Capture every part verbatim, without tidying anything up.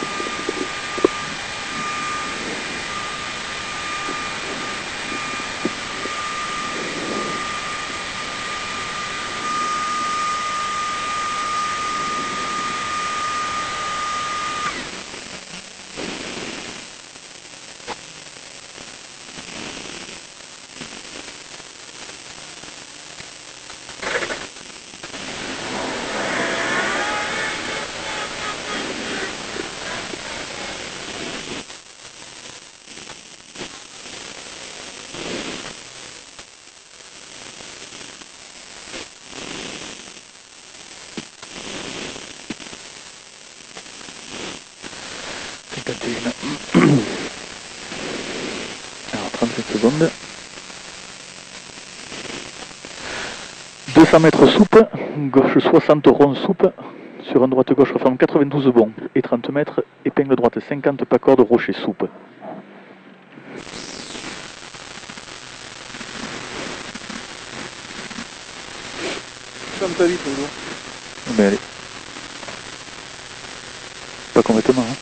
Alors trente-sept secondes. deux cents mètres soupe, gauche soixante rond soupe, sur un droite gauche referme quatre-vingt-douze bon, et trente mètres, épingle droite cinquante pas corde rocher soupe. Comme t'as vite, toujours. Mais allez. Pas complètement, hein.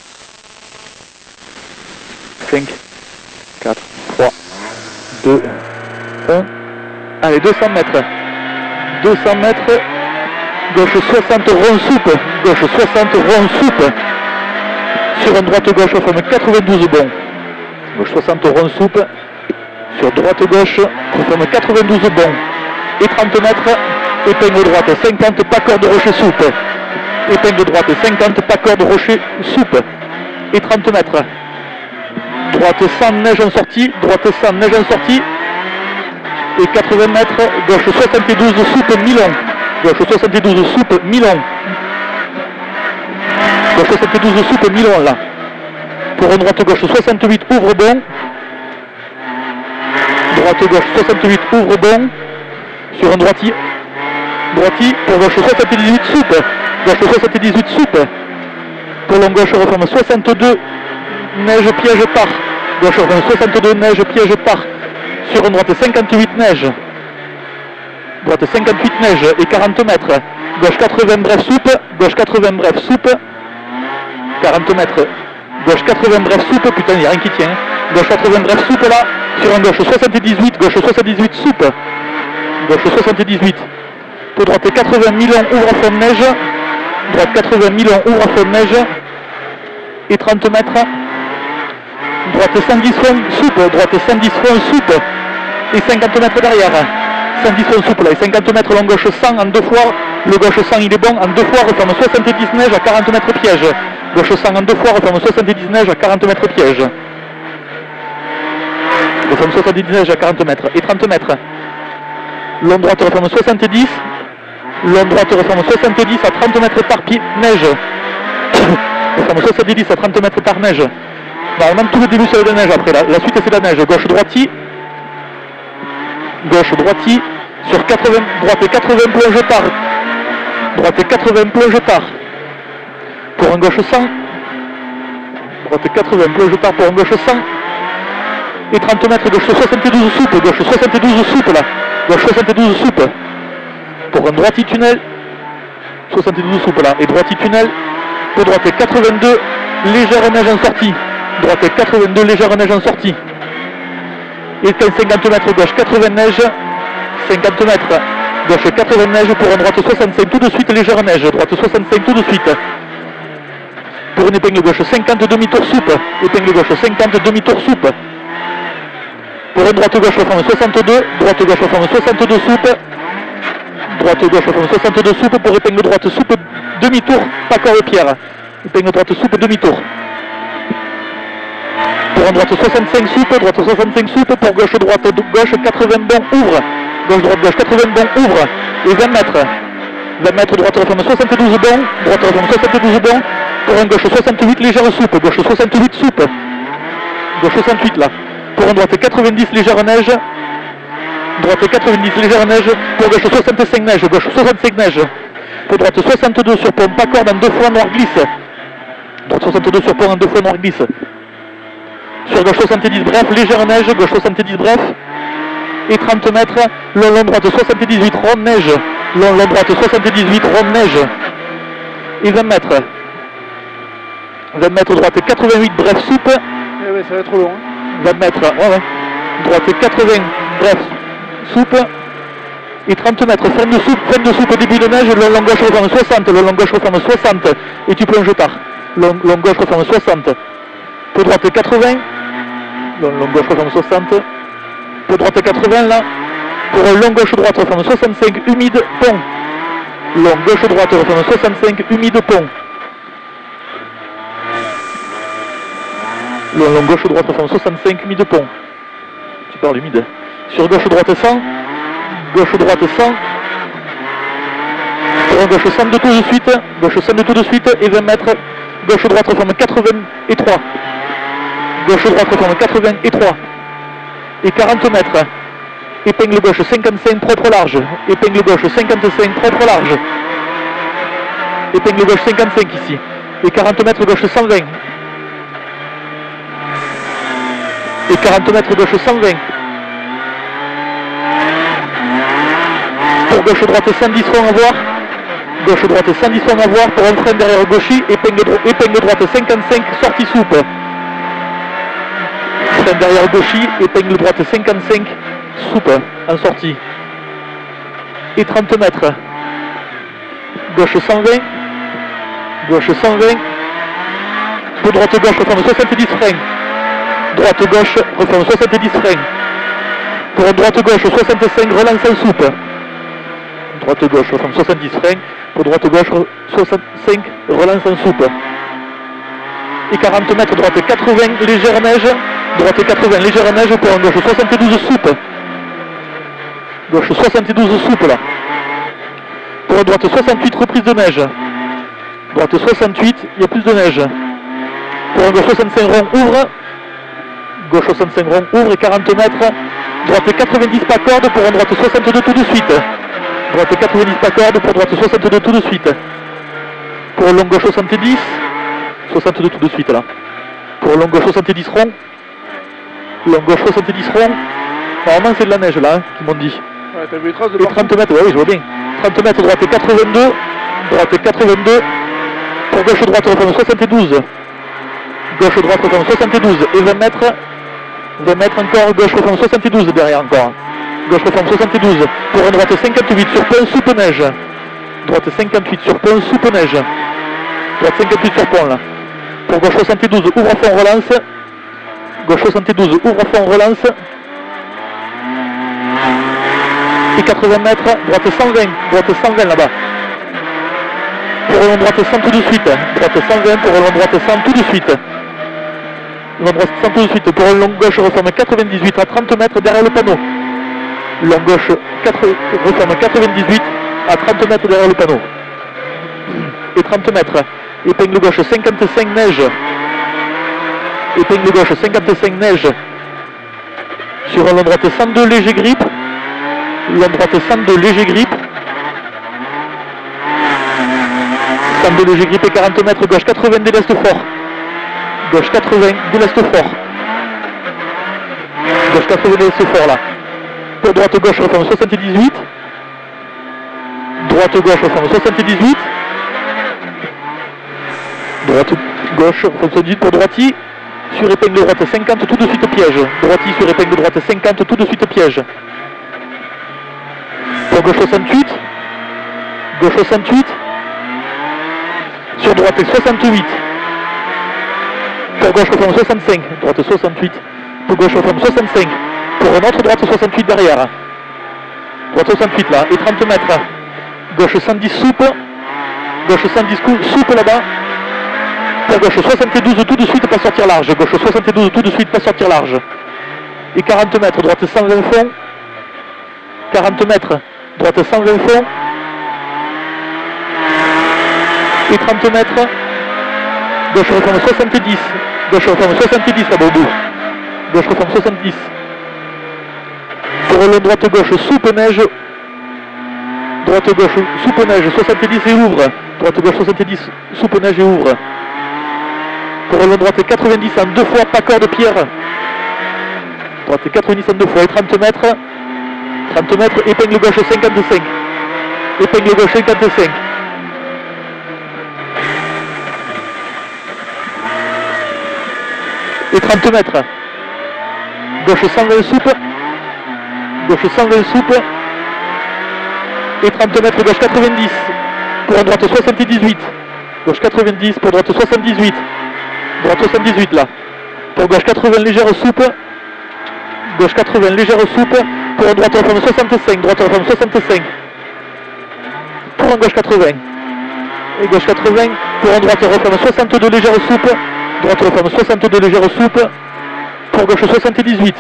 cinq, quatre, trois, deux, un. Allez, deux cents mètres. deux cents mètres. Gauche soixante rond soupe. Gauche soixante rond soupe. Sur un droite gauche, forme quatre-vingt-douze bon. Gauche soixante rond soupe. Sur droite gauche, forme quatre-vingt-douze bon. Et trente mètres. Épingle droite cinquante pas corde rocher soupe. Épingle droite cinquante pas corde rocher soupe. Et trente mètres. Droite cent neige en sortie. Droite cent neige en sortie. Et quatre-vingts mètres. Gauche soixante-douze soupe Milon. Gauche soixante-douze soupe Milon. Gauche soixante-douze soupe Milon là. Pour un droite gauche soixante-huit ouvre bon. Droite gauche soixante-huit ouvre bon. Sur un droitier. Droitier pour gauche soixante-dix-huit soupe. Gauche soixante-dix-huit soupe. Pour long gauche referme soixante-deux. Neige piège par. Gauche referme soixante-deux neige piège par. Sur un droite cinquante-huit neige. Droite cinquante-huit neige et quarante mètres. Gauche quatre-vingts bref soupe. Gauche quatre-vingts bref soupe. quarante mètres. Gauche quatre-vingts bref soupe. Putain, il n'y a rien qui tient. Gauche quatre-vingts bref soupe là. Sur un gauche soixante-dix-huit. Gauche soixante-dix-huit soupe. Gauche soixante-dix-huit. Pour droite quatre-vingts Milon ouvre à fond de neige. Droite quatre-vingts Milon ouvre à fond de neige. Et trente mètres. Droite cent dix fond soupe. Droite cent dix fond soupe. Et cinquante mètres derrière. cent dix fond soupe là. Et cinquante mètres long gauche cent en deux fois. Le gauche cent il est bon en deux fois. Referme soixante-dix neige à quarante mètres piège. Gauche cent en deux fois. Referme soixante-dix neige à quarante mètres piège. Referme soixante-dix neige à quarante mètres. Et trente mètres. Long droite referme soixante-dix. Long droite referme soixante-dix à trente mètres par pied, neige. Referme soixante-dix à trente mètres par neige. Normalement tout le début c'est de la neige après. La, la suite c'est la neige. Gauche droitier. Gauche droitier. Sur quatre-vingts. Droite quatre-vingts plonge par. Droite quatre-vingts plonge par. Pour un gauche cent. Droite quatre-vingts plonge par pour un gauche cent. Et trente mètres gauche soixante-douze soupe. Gauche soixante-douze soupe là. Gauche soixante-douze soupe. Pour un droitier tunnel. soixante-douze soupe là. Et droitier tunnel. Pour droite quatre-vingt-deux. Légère neige en sortie. Droite quatre-vingt-deux. Légère neige en sortie. Et cinquante mètres gauche quatre-vingts neige. cinquante mètres. Gauche quatre-vingts neige. Pour un droite soixante-cinq. Tout de suite légère neige. Droite soixante-cinq tout de suite. Pour une épingle gauche cinquante demi-tour soupe. Épingle gauche cinquante demi-tour soupe. Pour une droite gauche referme soixante-deux. Droite gauche referme soixante-deux soupe. Droite gauche referme soixante-deux soupe. Pour épingle droite soupe demi-tour. Pas corde pierre. Épingle droite soupe demi-tour. Pour un droite soixante-cinq soupe. Droite soixante-cinq soupe. Pour gauche droite gauche quatre-vingts bon ouvre. Gauche droite gauche quatre-vingts bon ouvre. Et vingt mètres. vingt mètres droite referme soixante-douze bon. Droite referme soixante-douze bon. Pour un gauche soixante-huit légère soupe. Gauche soixante-huit soupe. Gauche soixante-huit là. Pour un droite quatre-vingt-dix légère neige. Droite quatre-vingt-dix légère neige. Pour gauche soixante-cinq neige. Gauche soixante-cinq neige. Pour droite soixante-deux sur pont pas corde en deux fois noir glisse. Droite soixante-deux sur pont en deux fois noir glisse. Sur gauche soixante-dix bref légère neige. Gauche soixante-dix bref. Et trente mètres. Long long droite soixante-dix-huit rond neige. Long long droite soixante-dix-huit rond neige. Et vingt mètres. vingt mètres droite quatre-vingt-huit, bref soupe. Eh ouais, ça va être trop long. Hein. vingt mètres, ouais, ouais. Droite quatre-vingts, bref soupe. Et trente mètres, fin de soupe, fin de soupe, début de neige, le long gauche referme soixante, le long gauche referme soixante, et tu plonges tard. Long, long gauche referme soixante, pour droite quatre-vingts, long, long gauche referme soixante, pour droite quatre-vingts là, pour long gauche droite referme soixante-cinq, humide, pont. Long gauche droite referme soixante-cinq, humide, pont. Long, long gauche droite referme soixante-cinq, humide, pont. Tu parles humide. Sur gauche droite cent. Gauche droite cent, pour gauche cent de tout de suite, gauche cent de tout de suite et vingt mètres, gauche droite referme quatre-vingt-trois, gauche droite referme quatre-vingt-trois et quarante mètres, épingle gauche cinquante-cinq propre large, épingle gauche cinquante-cinq propre large, épingle gauche cinquante-cinq ici, et quarante mètres gauche cent vingt, et quarante mètres gauche cent vingt. Pour gauche droite cent dix francs à voir, gauche droite cent dix francs à voir pour un frein derrière gaucher, épingle, dro épingle droite cinquante-cinq, sortie soupe. Frein derrière gaucher, épingle droite cinquante-cinq, soupe en sortie. Et trente mètres. Gauche cent vingt, gauche cent vingt, pour droite gauche referme soixante-dix freins. Droite gauche referme soixante-dix freins. Pour droite gauche soixante-cinq, relance en soupe. Droite gauche, referme soixante-dix freins, pour droite gauche soixante-cinq, relance en soupe. Et quarante mètres, droite quatre-vingts, légère neige, droite quatre-vingts, légère neige, pour un gauche soixante-douze soupe. Gauche soixante-douze soupe là. Pour droite soixante-huit, reprise de neige. Droite soixante-huit, il y a plus de neige. Pour un gauche soixante-cinq rond, ouvre. Gauche soixante-cinq rond, ouvre et quarante mètres. Droite quatre-vingt-dix pas corde, pour un droite soixante-deux tout de suite. Droite quatre-vingt-dix pas corde, pour droite soixante-deux tout de suite. Pour long gauche soixante-dix, soixante-deux tout de suite là. Pour long gauche soixante-dix rond, long gauche soixante-dix rond, normalement c'est de la neige là, hein, qu'ils m'ont dit. Ouais, t'as vu les traces de et trente mètres, ouais, oui, je vois bien. trente mètres, droite quatre-vingt-deux, droite quatre-vingt-deux, pour gauche droite referme soixante-douze. Gauche droite referme soixante-douze, et vingt mètres, vingt mètres encore, gauche referme soixante-douze derrière encore. Gauche referme soixante-douze, pour un droite cinquante-huit sur pont, soupe neige. Droite cinquante-huit sur pont, soupe neige. Droite cinquante-huit sur pont là. Pour gauche soixante-douze, ouvre à fond, relance. Gauche soixante-douze, ouvre à fond, relance. Et quatre-vingts mètres, droite cent vingt, droite cent vingt là-bas. Pour long droite cent tout de suite. Droite cent vingt, pour long droite cent tout de suite. Long droite cent tout de suite. Pour un long gauche, referme quatre-vingt-dix-huit à trente mètres derrière le panneau. Long gauche, referme quatre-vingt-dix-huit à trente mètres derrière le panneau. Et trente mètres. Épingle gauche cinquante-cinq neige. Épingle gauche cinquante-cinq neige. Sur un long droite cent deux léger grippe. Long droite cent deux léger grippe. cent deux léger grippe et quarante mètres. Gauche quatre-vingts déleste fort. Gauche quatre-vingts déleste fort. Gauche quatre-vingts déleste fort là. Pour droite gauche referme soixante-dix-huit. Droite gauche referme soixante-dix-huit. Droite gauche referme soixante-dix-huit pour droiti. Sur épingle droite cinquante tout de suite piège. Droiti sur épingle droite cinquante tout de suite piège. Pour gauche soixante-huit. Gauche soixante-huit. Sur droite soixante-huit. Pour gauche referme soixante-cinq. Droite soixante-huit. Pour gauche referme soixante-cinq. Pour un autre droite soixante-huit derrière. Droite soixante-huit là. Et trente mètres. Gauche cent dix soupe. Gauche cent dix soupe là-bas. Pour gauche soixante-douze tout de suite pas sortir large. Gauche soixante-douze tout de suite pas sortir large. Et quarante mètres. Droite cent vingt fond. quarante mètres. Droite cent vingt fond. Et trente mètres. Gauche referme soixante-dix. Gauche referme soixante-dix là-bas au bout. Gauche referme soixante-dix. Pour le droite gauche soupe neige. Droite gauche soupe neige soixante-dix et ouvre. Droite gauche soixante-dix soupe neige et ouvre. Pour le droite quatre-vingt-dix en deux fois pas corde pierre. Droite quatre-vingt-dix en deux fois et trente mètres. trente mètres, épingle gauche cinquante-cinq. Épingle gauche cinquante-cinq. et trente mètres. Gauche cent vingt soupe. Gauche cent vingt soupe. Et trente mètres, gauche quatre-vingt-dix. Pour un droite soixante-dix-huit. Gauche quatre-vingt-dix, pour droite soixante-dix-huit. Droite soixante-dix-huit là. Pour gauche quatre-vingts, légère soupe. Gauche quatre-vingts, légère soupe. Pour un droite referme soixante-cinq. Droite referme soixante-cinq. Pour un gauche quatre-vingts. Et gauche quatre-vingts. Pour un droite referme soixante-deux, légère soupe. Droite referme soixante-deux, légère soupe. Pour gauche soixante-dix-huit.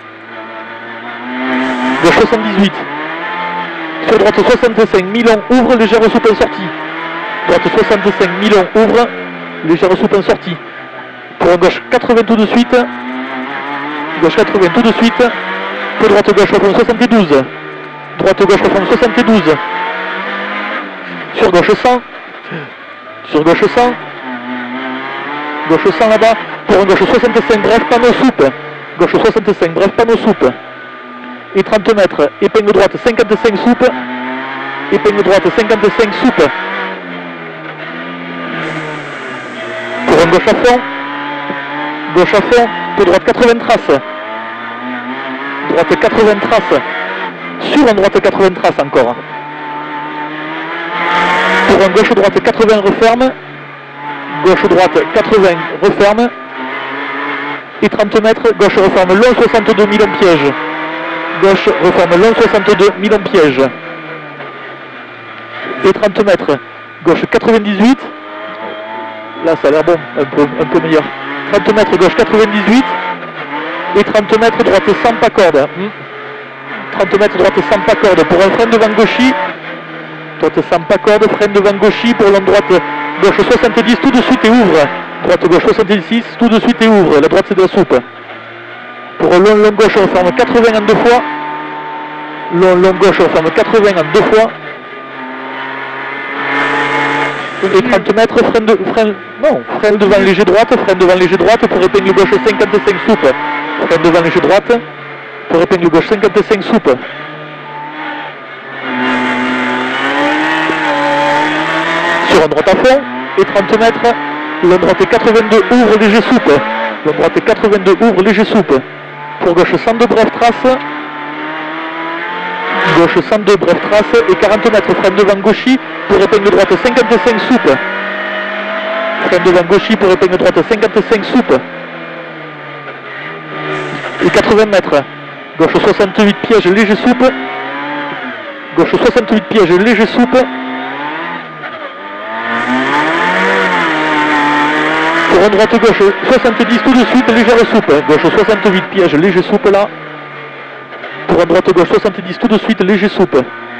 Gauche soixante-dix-huit. Sur droite soixante-cinq, Milon, ouvre, légère soupe en sortie. Droite soixante-cinq, Milon, ouvre, légère soupe en sortie. Pour gauche quatre-vingts tout de suite. Gauche quatre-vingts tout de suite. Pour droite gauche referme soixante-douze. Droite gauche referme soixante-douze. Sur gauche cent. Sur gauche cent. Gauche cent là-bas. Pour un gauche soixante-cinq, bref, panneau soupe. Gauche soixante-cinq, bref, panneau soupe. Et trente mètres, épingle droite cinquante-cinq soupe. Épingle droite cinquante-cinq soupe. Pour un gauche à fond. Gauche à fond, pour droite quatre-vingts traces. Droite quatre-vingts traces. Sur un droite quatre-vingts traces encore. Pour un gauche droite quatre-vingts referme. Gauche droite quatre-vingts referme. Et trente mètres, gauche referme long soixante-deux, Milon piège. Gauche referme long soixante-deux, Milon piège. Et trente mètres, gauche quatre-vingt-dix-huit. Là ça a l'air bon, un peu, un peu meilleur. trente mètres, gauche quatre-vingt-dix-huit. Et trente mètres, droite sans pas corde. trente mètres, droite sans pas corde. Pour un frein devant gauchy. Droite sans pas corde, frein devant gauchy. Pour l'homme droite, gauche soixante-dix tout de suite et ouvre. Droite gauche soixante-six tout de suite et ouvre. La droite c'est de la soupe. Pour long, long gauche, on ferme quatre-vingts en deux fois. Long, long gauche, on ferme quatre-vingts en deux fois. Et trente mètres, frein, de, frein, non, frein devant léger droite, frein devant léger droite, pour épingle gauche cinquante-cinq soupe. Frein devant léger droite, pour épingle gauche cinquante-cinq soupe. Sur un droite à fond, et trente mètres, long droite quatre-vingt-deux, ouvre léger soupe. Long droite quatre-vingt-deux, ouvre léger soupe. Pour gauche cent deux, bref trace. Gauche cent deux, bref trace. Et quarante mètres, frein devant gauchy. Pour épingle droite cinquante-cinq soupe. Frein devant gauchy pour épingle droite cinquante-cinq soupe. Et quatre-vingts mètres. Gauche soixante-huit, piège, léger soupe. Gauche soixante-huit, piège, léger soupe. Pour un droite gauche soixante-dix tout de suite, légère soupe. Gauche soixante-huit, piège, léger soupe là. Pour un droite gauche soixante-dix tout de suite, léger soupe.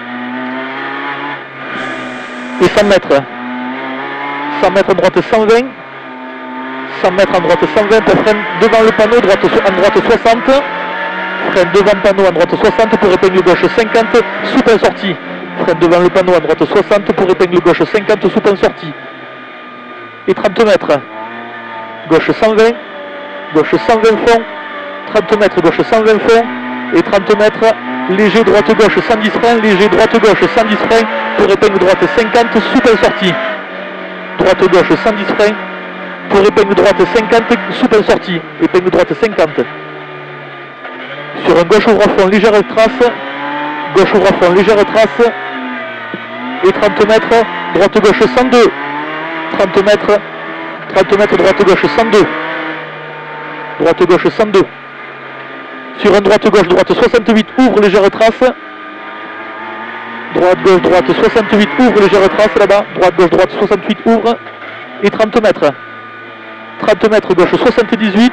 Et cent mètres. cent mètres en droite cent vingt. cent mètres en droite cent vingt pour frein devant le panneau, droite, en droite soixante. Frein devant le panneau en droite soixante pour épingle gauche cinquante, soupe en sortie. Frein devant le panneau en droite soixante pour épingle gauche cinquante, soupe en sortie. Et trente mètres. Gauche cent vingt. Gauche cent vingt fond. trente mètres, gauche cent vingt fond. Et trente mètres, léger droite gauche cent dix frein, léger droite gauche cent dix frein pour épingle droite cinquante, soupe en sortie. Droite gauche cent dix frein pour épingle droite cinquante, soupe en sortie. Épingle droite cinquante. Sur un gauche ouvre à fond, légère trace. Gauche ouvre à fond, légère trace. Et trente mètres, droite gauche cent deux. trente mètres, trente mètres, droite gauche cent deux. Droite gauche cent deux. Sur un droite gauche, droite soixante-huit, ouvre légère trace. Droite gauche, droite soixante-huit, ouvre légère trace là-bas. Droite gauche, droite soixante-huit, ouvre. Et trente mètres. trente mètres, gauche soixante-dix-huit.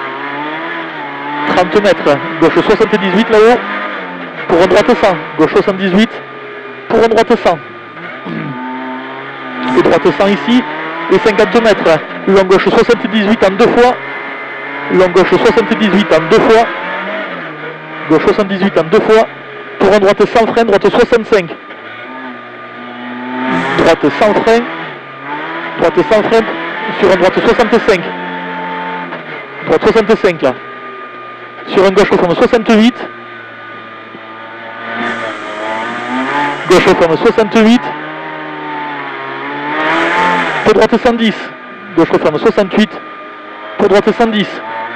trente mètres, gauche soixante-dix-huit là-haut. Pour un droite cent, gauche soixante-dix-huit. Pour un droite cent. Et droite cent ici. Et cinquante mètres. Long gauche soixante-dix-huit en deux fois. Long gauche soixante-dix-huit en deux fois. Gauche soixante-dix-huit en deux fois. Pour un droite sans frein, droite soixante-cinq. Droite sans frein. Droite sans frein. Sur un droite soixante-cinq. Droite soixante-cinq là. Sur un gauche referme soixante-huit. Gauche referme soixante-huit. Pour droite cent dix. Gauche referme soixante-huit. Pour droite cent dix.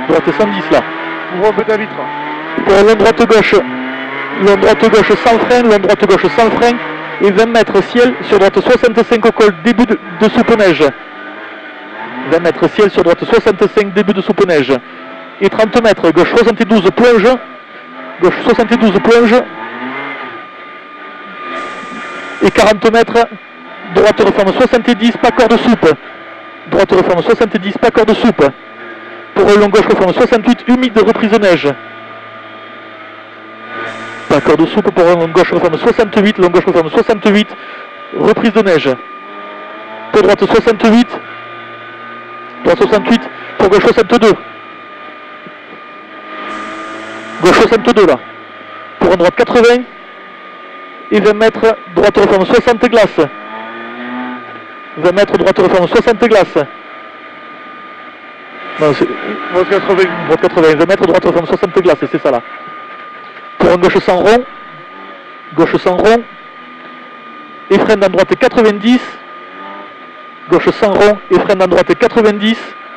Droite cent dix là. Ouvre un peu ta vitre. Pour long droite gauche. Long droite gauche sans frein, long droite gauche sans frein. Et vingt mètres ciel sur droite soixante-cinq au col, début de, de soupe-neige. vingt mètres ciel sur droite soixante-cinq, début de soupe-neige. Et trente mètres, gauche soixante-douze, plonge. Gauche soixante-douze, plonge. Et quarante mètres, droite referme soixante-dix, pas corde soupe. Droite referme soixante-dix, pas corde soupe. Pour long gauche referme soixante-huit, humide, reprise de neige. Pas corde soupe pour long gauche referme soixante-huit, long gauche referme soixante-huit, reprise de neige. Pour droite soixante-huit, droite soixante-huit, pour gauche soixante-deux. Gauche soixante-deux là. Pour un droite quatre-vingts. Et vingt mètres, droite referme soixante glaces. vingt mètres, droite referme soixante glaces. Non, c'est Droite quatre-vingts. droite quatre-vingts, vingt mètres, droite referme soixante glaces, c'est ça là. Pour un gauche sans rond. Gauche sans rond. Et freine dans droite quatre-vingt-dix. Gauche sans rond. Et freine dans droite quatre-vingt-dix.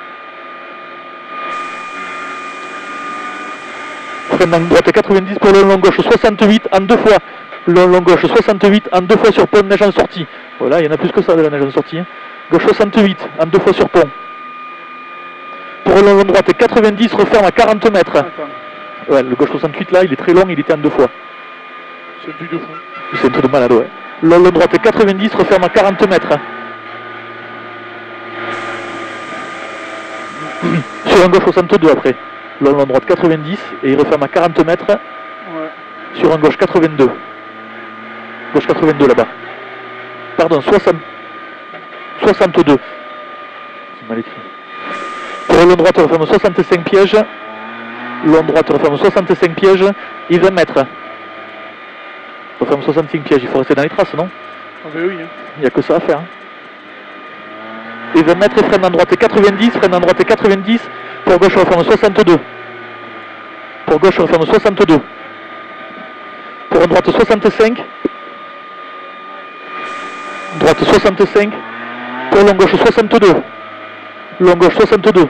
Freine dans droite quatre-vingt-dix pour le long gauche soixante-huit en deux fois. Le long gauche soixante-huit en deux fois sur pont, neige en sortie. Voilà, il y en a plus que ça de la neige en sortie. Hein. Gauche soixante-huit en deux fois sur pont. Pour le long droite quatre-vingt-dix, referme à quarante mètres. Attends. Ouais, le gauche soixante-huit là, il est très long, il était en deux fois. C'est un truc de fou. C'est un truc de malade, ouais. Le long droite quatre-vingt-dix, referme à quarante mètres. Sur un gauche soixante-deux après. Le long droite quatre-vingt-dix et il referme à quarante mètres. Ouais. Sur un gauche quatre-vingt-deux. Gauche quatre-vingt-deux là-bas. Pardon, soixante... soixante-deux. C'est mal écrit. Pour le long droite, referme soixante-cinq pièges. Long droite, referme soixante-cinq pièges. Et vingt mètres. Referme soixante-cinq pièges. Il faut rester dans les traces, non? Ah ben oui. Hein. Il n'y a que ça à faire. Hein. Et vingt mètres, et freine en droite quatre-vingt-dix. Freine en droite quatre-vingt-dix. Pour gauche, referme soixante-deux. Pour gauche, referme soixante-deux. Pour une droite soixante-cinq. Droite soixante-cinq. Pour long gauche soixante-deux. Long gauche soixante-deux.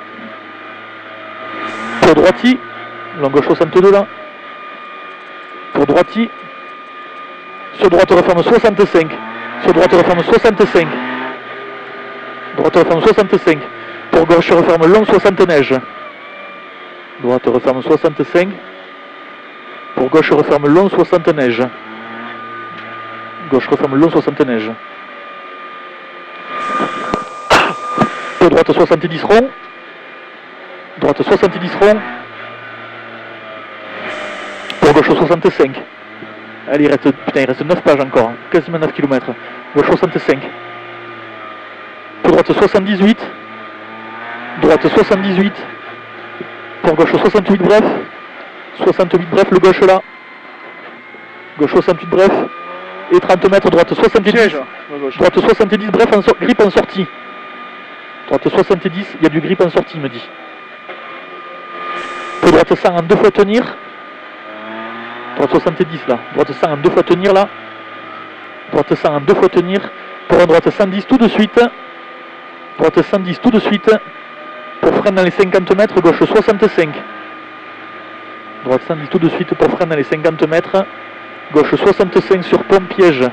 Pour droiti. Long gauche soixante-deux là. Pour droiti. Sur droite referme soixante-cinq. Sur droite referme soixante-cinq. Droite referme soixante-cinq. Pour gauche referme long soixante neige. Droite referme soixante-cinq. Pour gauche referme long soixante neige. Gauche referme long soixante neige. Pour droite soixante-dix rond. Droite soixante-dix rond. Pour gauche soixante-cinq. Allez, il reste, putain, il reste neuf pages encore. Hein. Quasiment neuf kilomètres. Gauche soixante-cinq. Pour droite soixante-dix-huit. Droite soixante-dix-huit. Pour gauche soixante-huit bref. soixante-huit bref, le gauche là. Gauche soixante-huit bref. Et trente mètres, droite soixante-dix. Piège, la gauche. Droite soixante-dix bref, en so grip en sortie. Droite soixante-dix, il y a du grip en sortie, il me dit. Pour droite cent en deux fois tenir. Droite soixante-dix là. Droite cent en deux fois tenir là. Droite cent en deux fois tenir. Pour un droite cent dix tout de suite. Droite cent dix tout de suite. Pour frein dans les cinquante mètres, gauche soixante-cinq. Droite cent dix tout de suite pour frein dans les cinquante mètres. Gauche soixante-cinq sur pont piège.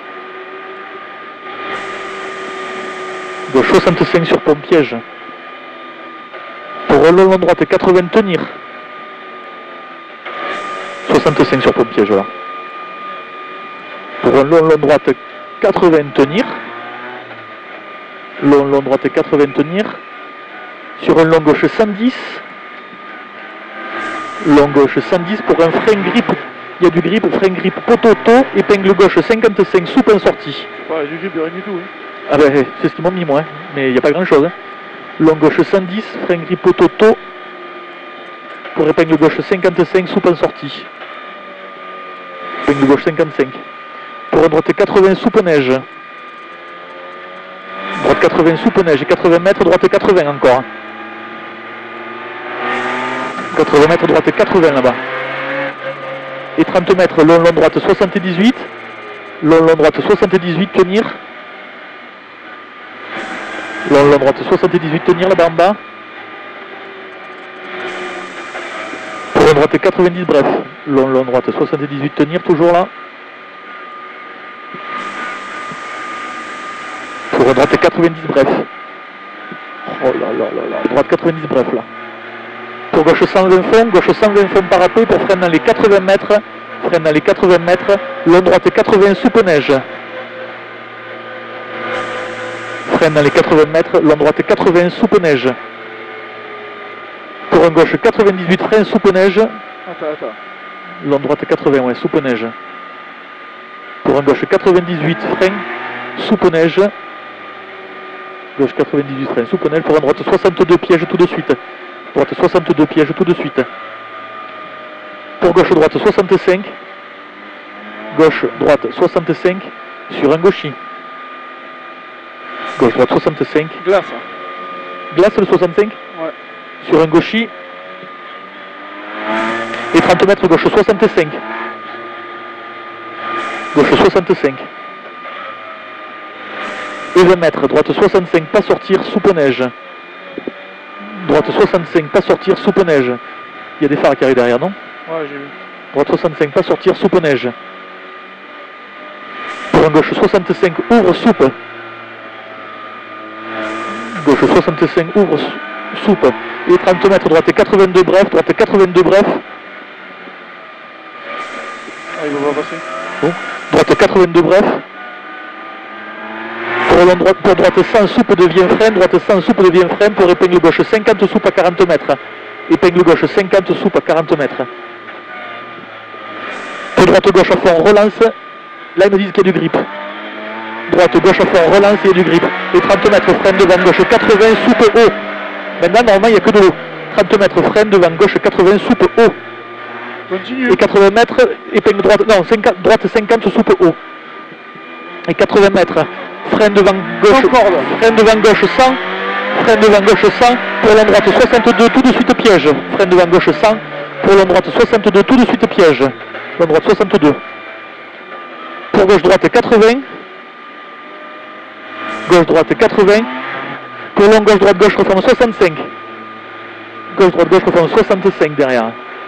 Gauche soixante-cinq sur pont piège. Pour un long droite quatre-vingts tenir. soixante-cinq sur pont piège là. Pour un long long droite quatre-vingts tenir. Long long droite quatre-vingts tenir. Sur un long gauche cent dix. Long gauche cent dix pour un frein grip. Il y a du grip, frein grip pototo, épingle gauche cinquante-cinq, soupe en sortie. Ouais, du grip, rien du tout. Hein. Ah ben c'est ce qu'ils m'ont mis moi, hein. Mais il n'y a pas grand chose. Hein. Long gauche cent dix, frein grip pototo. Pour épingle gauche cinquante-cinq, soupe en sortie. Épingle gauche cinquante-cinq. Pour un droite quatre-vingts, soupe neige. Droite quatre-vingts, soupe neige. quatre-vingts mètres, droite quatre-vingts encore. quatre-vingts mètres, droite quatre-vingts là-bas. Et trente mètres, long long droite soixante-dix-huit. Long long droite soixante-dix-huit, tenir. Long long droite soixante-dix-huit, tenir là-bas en bas. Long droite quatre-vingt-dix, bref. Long, long droite soixante-dix-huit, tenir, toujours là. Pour droite quatre-vingt-dix, bref. Oh là là là là, droite quatre-vingt-dix, bref là. Pour gauche cent vingt fond, gauche cent vingt fond parapet pour freine dans les quatre-vingts mètres. Freine dans les quatre-vingts mètres. Long droite quatre-vingts, soupe neige. Freine dans les quatre-vingts mètres, long droite quatre-vingts, soupe neige. Pour un gauche quatre-vingt-dix-huit, frein, soupe neige. Attends, attends. Long droite quatre-vingts, ouais, soupe neige. Pour un gauche quatre-vingt-dix-huit, frein, soupe neige. Gauche quatre-vingt-dix-huit, frein, soupe neige. Pour un droite soixante-deux, piège tout de suite. Droite soixante-deux, piège tout de suite. Pour gauche droite soixante-cinq. Gauche droite soixante-cinq sur un gauchis. Gauche droite soixante-cinq. Glace. Glace le soixante-cinq. Ouais. Sur un gauchis. Et trente mètres gauche soixante-cinq. Gauche soixante-cinq. Et vingt mètres, droite soixante-cinq, pas sortir, soupe neige. Droite soixante-cinq, pas sortir, soupe neige. Il y a des phares qui arrivent derrière, non? Ouais, j'ai vu. Droite soixante-cinq, pas sortir, soupe neige. Pour un gauche soixante-cinq, ouvre, soupe. Gauche soixante-cinq, ouvre, soupe. Et trente mètres, droite quatre-vingt-deux, bref, droite quatre-vingt-deux, bref. Ah, il va pas passer. Bon. Droite quatre-vingt-deux, bref. Pour, long droite, pour droite cent, soupe devient frein, droite cent, soupe devient frein, pour épingle gauche cinquante, soupe à quarante mètres. Épingle gauche cinquante, soupe à quarante mètres. Pour droite gauche à fond, relance. Là, ils me disent qu'il y a du grip. Droite gauche à fond, relance, il y a du grip. Et trente mètres, frein devant gauche quatre-vingts, soupe haut. Maintenant, normalement, il n'y a que de l'eau. trente mètres, frein devant gauche quatre-vingts, soupe haut. Continue. Et quatre-vingts mètres, épingle droite, non, cinquante, droite cinquante, soupe haut. Et quatre-vingts mètres, frein devant gauche, frein devant gauche cent, frein devant gauche cent, pour long droite soixante-deux, tout de suite piège. Frein devant gauche cent, pour long droite soixante-deux, tout de suite piège. Long droite soixante-deux. Pour gauche droite quatre-vingts. Gauche droite quatre-vingts. Pour long gauche droite gauche referme soixante-cinq. Gauche droite gauche referme soixante-cinq derrière.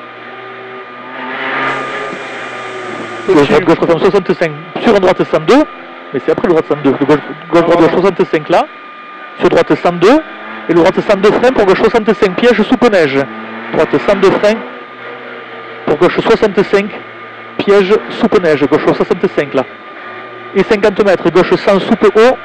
Gauche droite gauche referme soixante-cinq. Sur un droite cent deux. Mais c'est après le droite cent deux. Le gauche, gauche droite gauche soixante-cinq là. Sur droite cent deux. Et le droite cent deux frein pour gauche soixante-cinq. Piège soupe neige. Droite cent deux frein. Pour gauche soixante-cinq. Piège soupe neige. Gauche soixante-cinq là. Et cinquante mètres. Gauche cent soupe haut.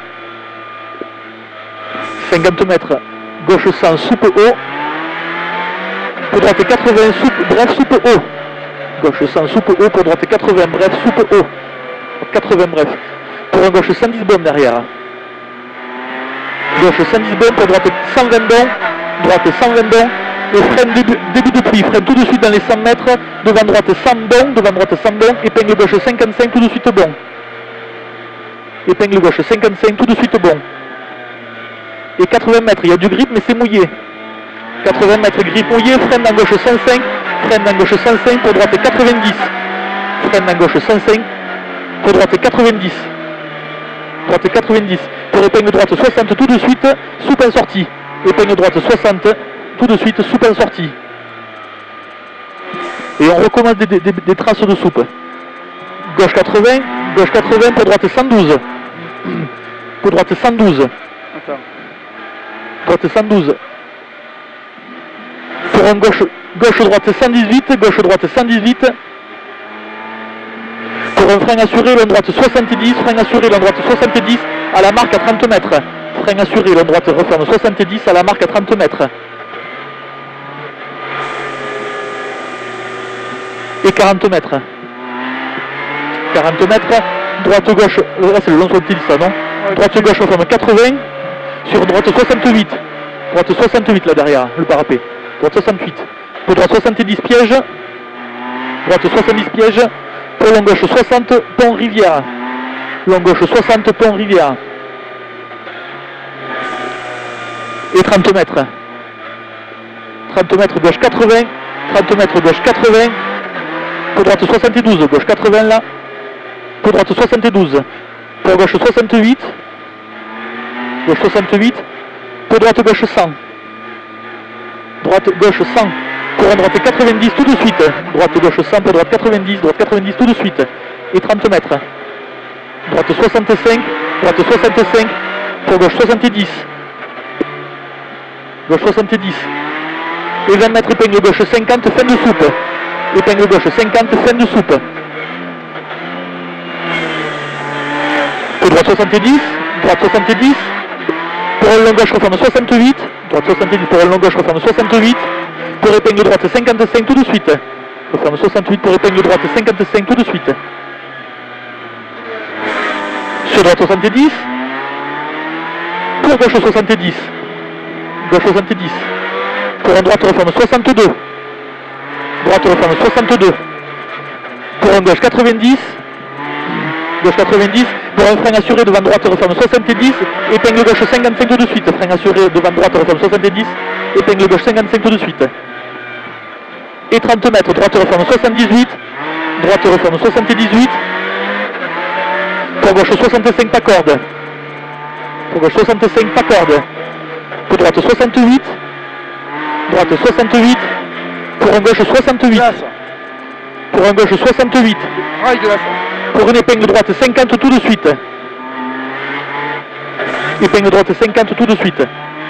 cinquante mètres. Gauche cent soupe haut. Pour droite quatre-vingts. Soupe, bref soupe haut. Gauche cent soupe haut. Pour droite quatre-vingts. Bref soupe haut. quatre-vingts bref. Pour un gauche cent dix bons derrière. Gauche cent dix bons, pour droite cent vingt bons. Droite cent vingt bons. Et freine début, début de pluie. Freine tout de suite dans les cent mètres. Devant droite cent bons. Devant droite cent bons. Épingle gauche cinquante-cinq, tout de suite bon. Épingle gauche cinquante-cinq, tout de suite bon. Et quatre-vingts mètres, il y a du grip mais c'est mouillé. quatre-vingts mètres, grip mouillé. Freine dans gauche cent cinq. Freine dans gauche cent cinq, pour droite quatre-vingt-dix. Freine dans gauche cent cinq. Pour droite quatre-vingt-dix. Droite quatre-vingt-dix. Pour épingle droite soixante, tout de suite, soupe en sortie. Épingle droite soixante, tout de suite, soupe en sortie. Et on recommence des, des, des traces de soupe. Gauche quatre-vingts, gauche quatre-vingts, pour droite cent douze. Pour droite cent douze. Attends. Droite cent douze. Pour un gauche, gauche droite cent dix-huit, gauche droite cent dix-huit. Pour un frein assuré, long droite soixante-dix, frein assuré, long droite soixante-dix, à la marque à trente mètres. Frein assuré, long droite referme soixante-dix, à la marque à trente mètres. Et quarante mètres. quarante mètres, droite gauche, là c'est le long soixante-dix ça non? Droite gauche referme quatre-vingts, sur droite soixante-huit. Droite soixante-huit là derrière, le parapet. Droite soixante-huit. Pour droite soixante-dix piège. Droite soixante-dix piège. Pour long gauche soixante, pont rivière. Long gauche soixante, pont rivière. Et trente mètres. trente mètres, gauche quatre-vingts. trente mètres, gauche quatre-vingts. Pour droite soixante-douze, gauche quatre-vingts là. Pour droite soixante-douze. Pour gauche soixante-huit. Gauche soixante-huit. Pour droite gauche cent. Droite gauche cent. Courant droite et quatre-vingt-dix tout de suite. Droite gauche cent pour droite quatre-vingt-dix, droite quatre-vingt-dix tout de suite. Et trente mètres. Droite soixante-cinq, droite soixante-cinq, pour gauche soixante-dix. Gauche soixante-dix. Et vingt mètres épingle gauche cinquante, fin de soupe. Épingle gauche cinquante, fin de soupe. Pour droite soixante-dix, droite soixante-dix. Pour un long gauche referme soixante-huit. Droite soixante-dix pour un long gauche referme soixante-huit. Pour épingle droite cinquante-cinq tout de suite. Referme soixante-huit pour épingle droite cinquante-cinq tout de suite. Sur droite soixante-dix. Pour gauche soixante-dix. Gauche soixante-dix. Pour un droite referme soixante-deux. Droite referme soixante-deux. Pour un gauche quatre-vingt-dix. Gauche quatre-vingt-dix. Pour un frein assuré devant droite referme soixante-dix. Épingle gauche cinquante-cinq tout de suite. Frein assuré devant droite referme soixante-dix. Épingle gauche cinquante-cinq tout de suite. Et trente mètres. Droite referme soixante-dix-huit. Droite referme soixante-dix-huit. Pour gauche soixante-cinq pas corde. Pour gauche soixante-cinq pas corde. Pour droite soixante-huit. Droite soixante-huit. Pour un gauche soixante-huit. Glace. Pour un gauche soixante-huit. Rail glace. Pour une épingle droite cinquante tout de suite. Épingle droite cinquante tout de suite.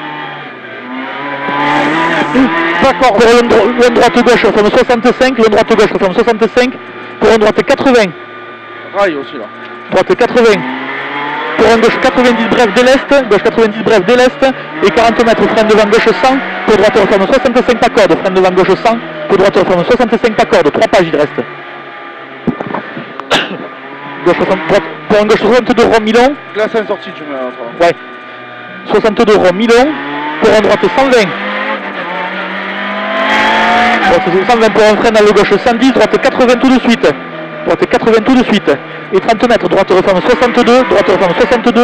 D'accord. Pour un, dro un droite gauche referme soixante-cinq. Un droite gauche referme soixante-cinq. Pour un droite quatre-vingts. Rail aussi là. Droite quatre-vingts. Pour un gauche quatre-vingt-dix bref dès l'est. Gauche quatre-vingt-dix bref dès l'est. Et quarante mètres frein devant gauche cent. Pour droite referme soixante-cinq pas corde. Frein devant gauche cent. Pour droite referme soixante-cinq pas corde. trois pages il reste. Gauche soixante, droite, pour un gauche soixante-deux rond Milon. Glace en sortie tu me l'as là. Ouais. soixante-deux rond Milon. Pour un droite cent vingt. Droite cent vingt pour un frein dans le gauche cent dix. Droite quatre-vingts tout de suite. Droite quatre-vingts tout de suite. Et trente mètres. Droite referme soixante-deux. Droite referme soixante-deux.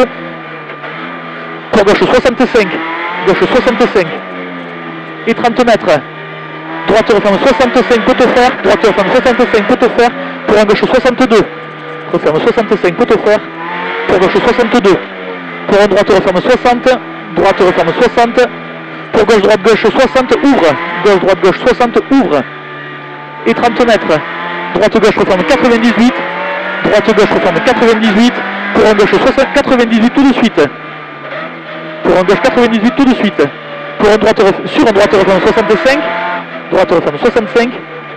Pour gauche soixante-cinq. Gauche soixante-cinq. Et trente mètres. Droite referme soixante-cinq poteau fer. Droite referme soixante-cinq poteau fer. Pour un gauche soixante-deux. Referme soixante-cinq poteau fer. Pour gauche soixante-deux. Pour un droite referme soixante. Droite referme soixante. Pour gauche droite gauche soixante. Ouvre. Gauche droite gauche soixante. Ouvre. Et trente mètres. Droite gauche referme quatre-vingt-dix-huit. Droite gauche referme quatre-vingt-dix-huit. Pour un gauche quatre-vingt-dix-huit tout de suite. Pour un gauche quatre-vingt-dix-huit tout de suite. Pour un droite sur un droite referme soixante-cinq. Droite referme soixante-cinq.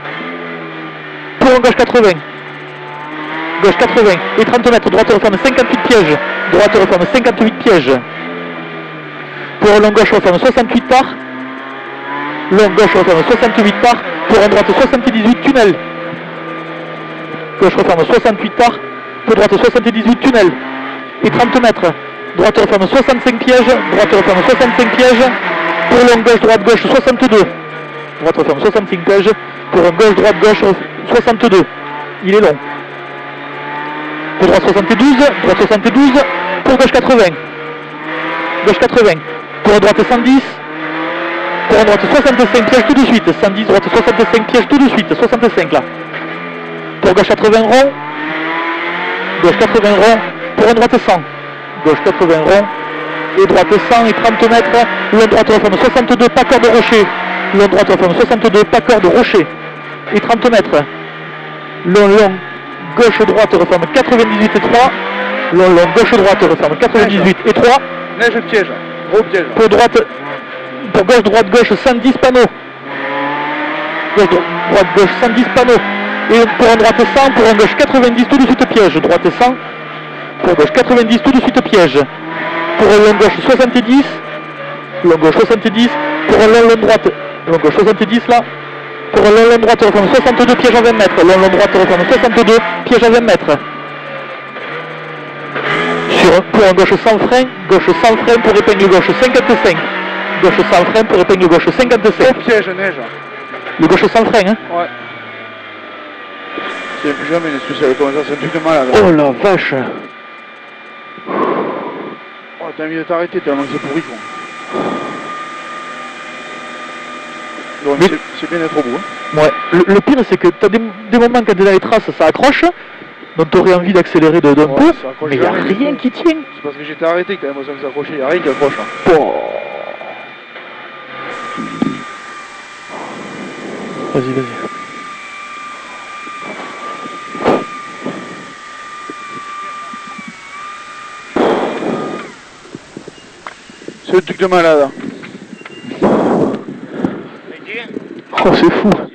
Pour un gauche quatre-vingts. Gauche quatre-vingts. Et trente mètres. Droite referme cinquante-huit pièges. Droite referme cinquante-huit pièges. Pour un long gauche referme soixante-huit par. Long gauche referme soixante-huit par. Pour un droite soixante-dix-huit tunnel. Gauche referme soixante-huit par. Pour droite soixante-dix-huit tunnel. Et trente mètres. Droite referme soixante-cinq pièges. Droite referme soixante-cinq pièges. Pour long gauche droite gauche soixante-deux. Droite referme soixante-cinq pièges. Pour un gauche droite gauche soixante-deux. Il est long. Pour droite soixante-douze. Droite soixante-douze. Pour gauche quatre-vingts. Gauche quatre-vingts. Pour un droite cent dix. Pour un droite soixante-cinq pièges tout de suite. cent dix droite soixante-cinq pièges tout de suite. soixante-cinq là. Pour gauche quatre-vingts rond. Gauche quatre-vingts rond. Pour un droite cent. Gauche quatre-vingts rond. Et droite cent et trente mètres. Long droite referme soixante-deux pas corde rocher. Long droite referme soixante-deux pas corde rocher. Et trente mètres. Long long. Gauche droite referme quatre-vingt-dix-huit et trois. Long long. Gauche droite referme quatre-vingt-dix-huit et trois. Neige piège. Gros piège. Pour droite. Pour gauche droite gauche cent dix panneaux. Gauche droite gauche cent dix panneaux. Et pour un droite cent, pour un gauche quatre-vingt-dix tout de suite piège. Droite cent. Pour gauche quatre-vingt-dix tout de suite piège. Pour un long gauche soixante-dix. Long gauche soixante-dix. Pour un long long droite. Long gauche soixante-dix là. Pour un long long droite referme soixante-deux piège à vingt mètres. Long long droite referme soixante-deux piège à vingt mètres. Sur, pour un gauche sans frein. Gauche sans frein pour épingle gauche cinquante-cinq. Gauche sans frein pour épingle gauche cinquante-cinq. Gros piège neige. Le gauche sans frein hein. Ouais. C'est plus jamais les spéciales comme ça, c'est un truc de malade. Oh la vache. Oh, t'as envie de t'arrêter tellement que c'est pourri quoi. Donc Mais... c'est bien d'être au bout. Hein. Ouais. Le, le pire c'est que t'as des, des moments quand t'es dans les traces ça accroche. Donc t'aurais envie d'accélérer d'un ouais, peu. Mais il n'y a jamais, rien qui tient. C'est parce que j'étais arrêté que t'as l'impression que ça accrochait, il n'y a rien qui accroche. Hein. Oh. Vas-y, vas-y. C'est le truc de malade. Oh, c'est fou.